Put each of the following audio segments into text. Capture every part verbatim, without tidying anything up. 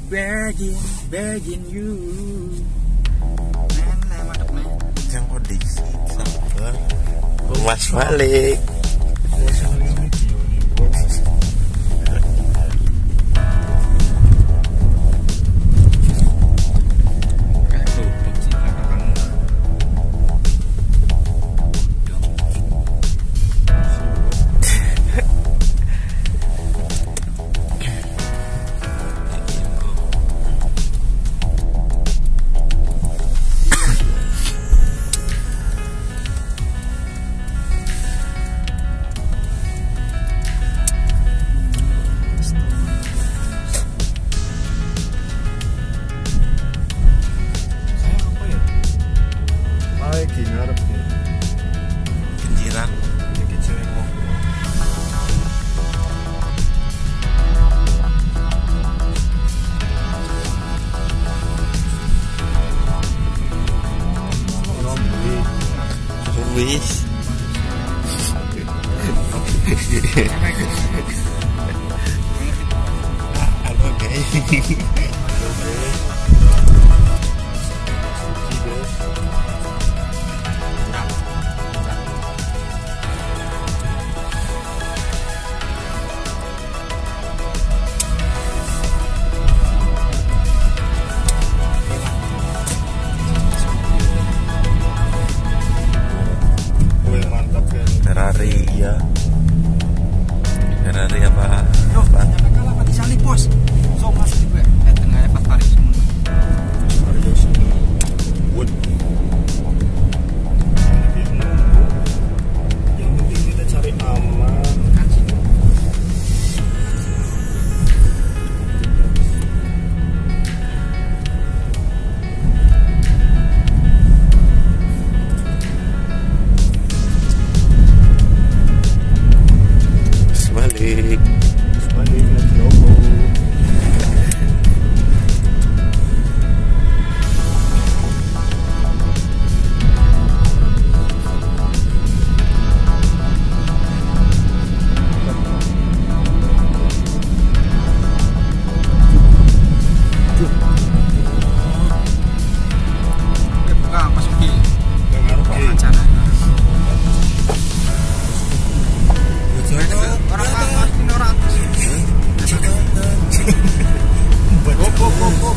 begging, begging you. Men, nah, mantap men. Yang kondisi sabar. Mas balik. Kenciran. Wis. Apa guys? Ferrari ya. Ferrari apa? Yo, jangan kalah mati salib bos. So masuk juga. Eh tengahnya pas Paris semua. Wood. Yang penting kita cari aman. Kan sih. Balik. Balik lagi opo. Buka pas pergi. Dengar oke. Rencana. Orang orang ignoran. Go go go go.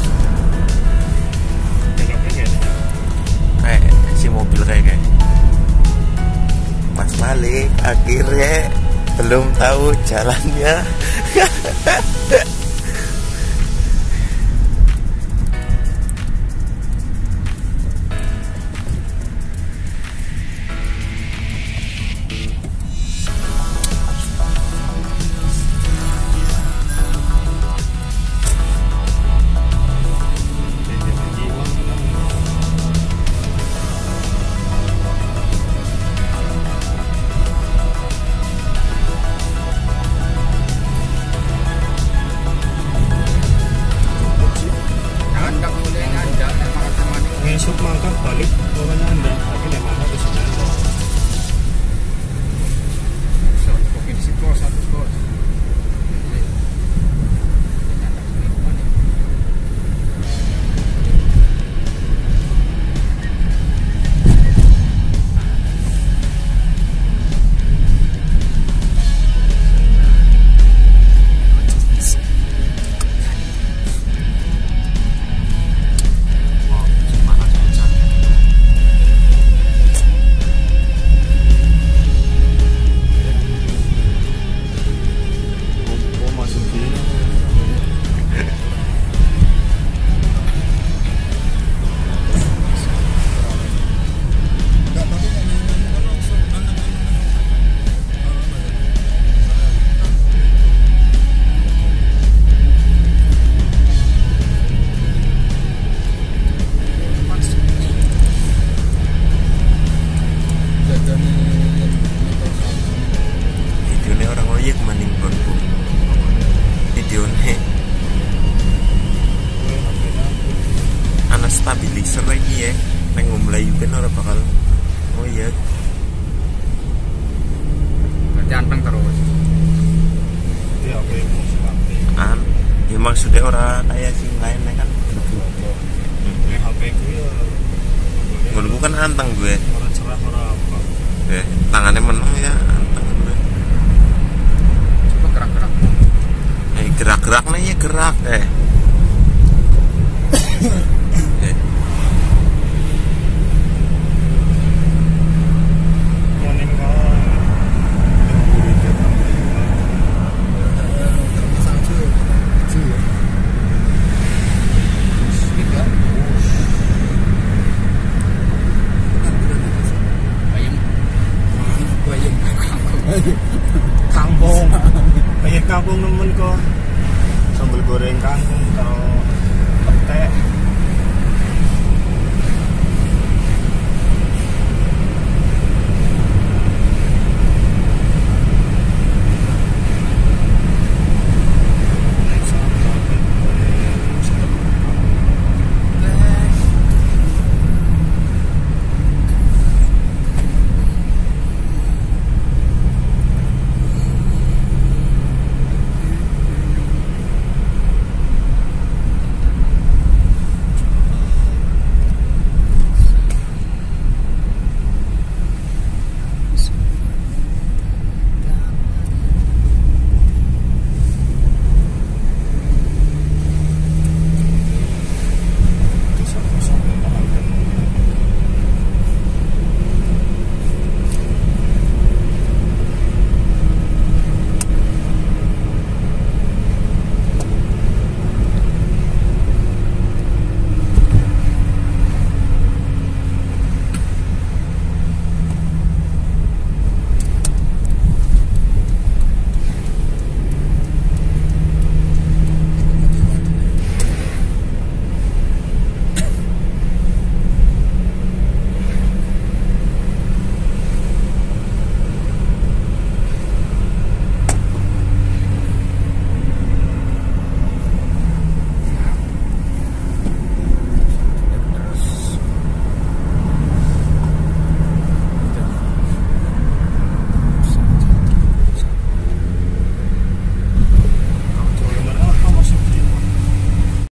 Kayak si mobil kayak kayak. Mas balik akhirnya belum tahu jalannya. Anda boleh anda makan sama ini. Ngesuk mangkat balik orangnya anda. Tapi memang harus anda. So, kopi di situ satu bos. Oh masuk sini. Videonya orang oyek maning bonbon. Videonya anak stabilizer lagi ya. Neng ngomlayu kan orang bakal. Oh iya. Berarti anteng terus. Iya, oke, mau sekali. An Ya maksudnya orang kayak sing lainnya kan. Ini H P ku ya. Ngono kan anteng gue. Orang cerah orang apa. Eh, tangannya meneng ya anteng gue. Coba gerak-gerak. Eh, gerak-geraknya ya gerak eh. eh. Morning call. Kampung, kayak kampung nemen kok, sambal goreng kangkung, kalau